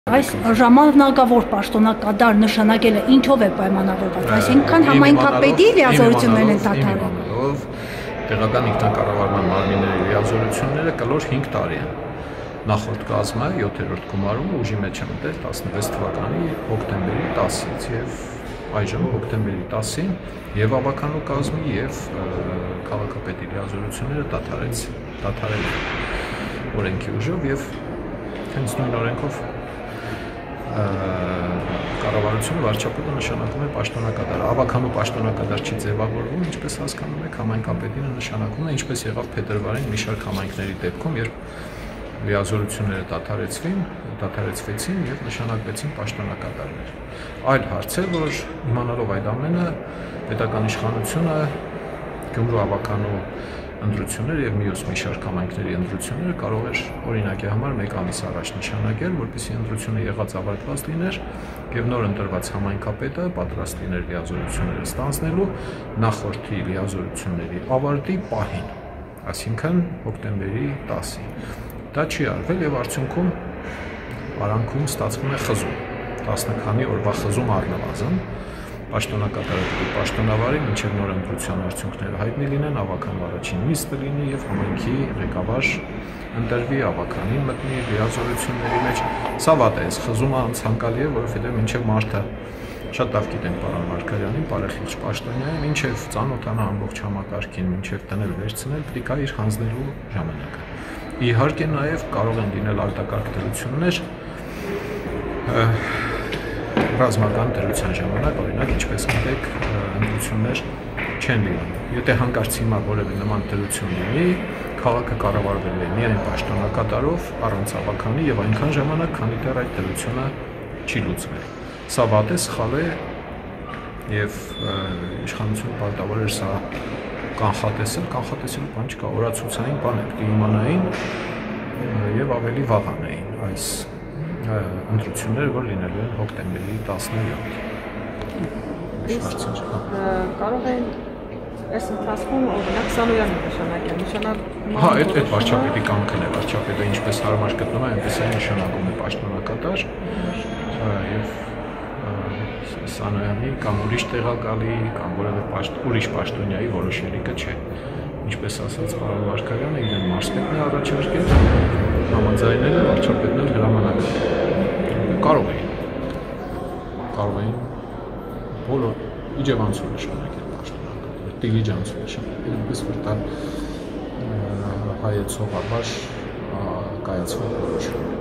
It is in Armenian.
Այս ժամանակավոր պաշտոնակատար նշանակելը ինչով է պայմանավորված, այսինքն համայնքապետի լիազորություններն են դադարել։ Տեղական ինքնակառավարման մարմինների լիազորությունները կլոր 5 տարի են։ Նախորդ կազմը 7-րդ գումարումը ուժի մեջ է մտել 16 թվականի հոկտեմբերի 10-ից եւ այժմ հոկտեմբերի 10-ին եւ ավականու կազմի եւ քաղաքապետի լիազորությունները դադարել օրենքի ուժով եւ հենց նույն օրենքով կառավարությունը վարչապետը նշանակում է պաշտոնակատար։ Ավականու պաշտոնակատար չի ձևավորվում, ինչպես հասկանում եք, համայնքապետինը նշանակում է, ինչպես եղավ փետրվարին մի շարք համայնքների դեպքում, երբ լիազորությունները դադարեցվեցին եւ նշանակվեցին պաշտոնակատարներ։ Այլ հարց է, որ իմանալով այդ ամենը, պետական իշխանությունը Գյումրու ավականու ընտրությունները եւ մյուս մի շարք համայնքների ընտրությունները կարող էր օրինակի համար 1 ամիս առաջ նշանակել, որպեսզի ընտրությունը եղած ավարտված լիներ եւ նոր ընտրված համայնքապետը պատրաստ լիներ լիազորությունները ստանձնելու նախորդի լիազորությունների ավարտի պահին, այսինքն հոկտեմբերի 10-ին։ Դա չի արվել եւ արդյունքում արանքում ստացվում է խզում, 10 քանի օրվա խզում առնվազն պաշտոնակատարը պետք է պաշտոնավարի, մինչև նոր ընտրության արդյունքները հայտնի լինեն, ավականու առաջին նիստը լինի եւ համայնքի ղեկավար ընտրվի, ավականին մտնի լիազորությունների մեջ։ Սա վատ է, խզումը անցանկալի է, որովհետեւ մինչև մարտը շատ լավ գիտենք պարոն Մարգարյանին, բարեխիղճ պաշտոնյային, մինչև ծանոթանա ամբողջ համակարգին, մինչև տնել վերցնել, պետք է իր հանձնելու ժամանակը։ Իհարկե նաեւ կարող են լինել արտակարգ դրություններ ռազմական դրության ժամանակ, օրինակ, ինչպես գիտեք, ընտրություններ չեն լինում։ Եթե հանկարծ հիմա որևէ նման դրություն լինի, քաղաքը կառավարվելու է միայն պաշտոնակատարով, առանց ավականի եւ այնքան ժամանակ, քանի դեռ այդ դրությունը չի լուծվել։ Սա վատ է, սխալ է եւ իշխանությունը պարտավոր էր սա կանխատեսել, բան չկա, օրացուցային բան է, պետք է իմանային եւ ավելի վաղ անեին այս ընտրությունները, որ լինելու են հոկտեմբերի 17-ին։ Կարող են այս ընթացքում օրինակ Սանոյանը նշանակել։ Հա, այդ վարչապետի կամքն է, վարչապետը ինչպես հարմար գտնում է, այնպես է նշանակում է պաշտոնակատար եւ Սանոյանի կամ ուրիշ տեղակալի կամ որևէ ուրիշ պաշտոնյայի որոշելիքը չէ։ Ինչպես ասաց պարոն Մարգարյանը, իրեն մարզպետն է առաջարկել, համաձայնել է, վարչապետն էլ հրամանագրել։ Կարող էին բոլոր իջևանցու նշանակել պաշտոնակատար, դիլիջանցու նշանակել, այնպես որ դա հայեցողաբար կայացվող որոշում։